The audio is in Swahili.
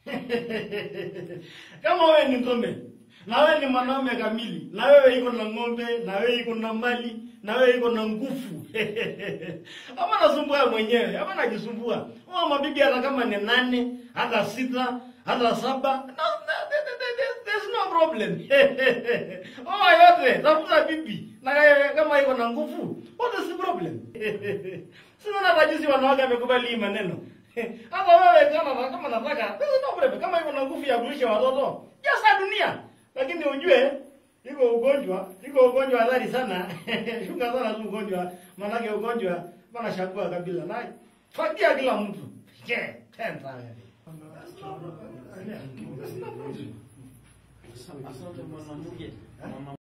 Kama wewe ni ng'ombe, na wewe ni mwanaume kamili, na wewe iko na ng'ombe, na wewe iko na mali, na wewe iko na nguvu. Ama nasumbua mwenyewe, ama najisumbua. Ama mabibi hata kama ni 8, hata 6, hata 7, there's no problem. Oh, yote, tafuta bibi. Na kama iko na nguvu, what is the problem? Sina nataka wanawake wamekubali hii maneno. Hata wewe kama nataka, there's no problem. Kama iko na nguvu ya kulisha watoto, jaza dunia. Lakini ujue iko ugonjwa hatari sana. Shuka sana tu ugonjwa, maana ugonjwa bana shakua kabila. Na fakia kila mtu. Je, tenta. Asante mwanamke.